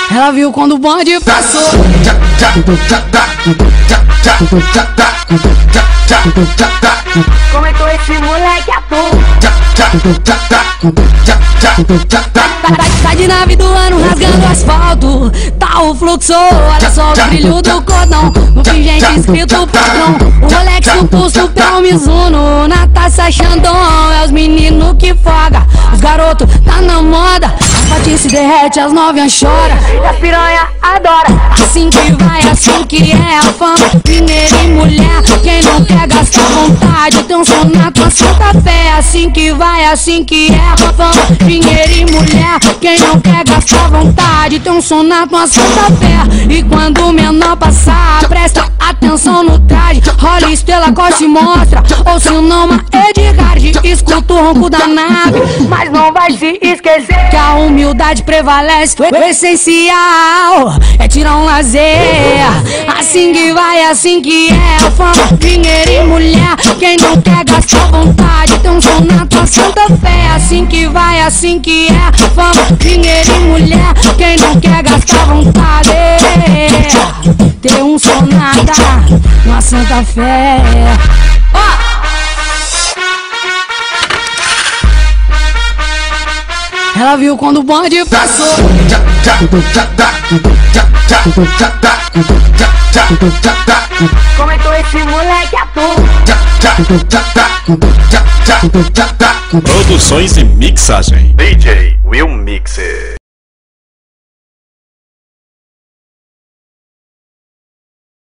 Ela viu quando o bonde passou. Comentou esse moleque à toa. Tá de nave do ano rasgando asfalto. Tá o fluxo, olha só o brilho do cordão. No pingente escrito patrão. O Rolex, o pulso, o pé, o Mizuno. Na taça Xandão, é os meninos que foga. Os garotos tá na moda. A patinha se derrete, as novinhas choram. E as piranha adora. Assim que vai, assim que é a fama. Mineiro e mulher, quem não quer gastar vontade. Tem um som na tua santa fé. Assim que vai, assim que é a fama. Dinheiro e mulher, quem não quer gastar vontade. Tem um som na tua santa fé. E quando o menor passar, presta atenção no traje. Rola estrela, costa e mostra. Ou se não, uma Edgard. Escuta o ronco da nave. Mas não vai se esquecer Que a humildade prevalece. O essencial é tirar um lazer. Assim que vai, assim que é a fama. Dinheiro e mulher, quem não quer gastar vontade. Tem um som na tua santa fé. Assim que vai, assim que é a fama. Dinheiro e mulher, quem não quer gastar vontade. Tem um som nada, uma santa fé. Ela viu quando o bonde passou. Comentou esse moleque à toa. Produções e mixagem DJ Will Mixer.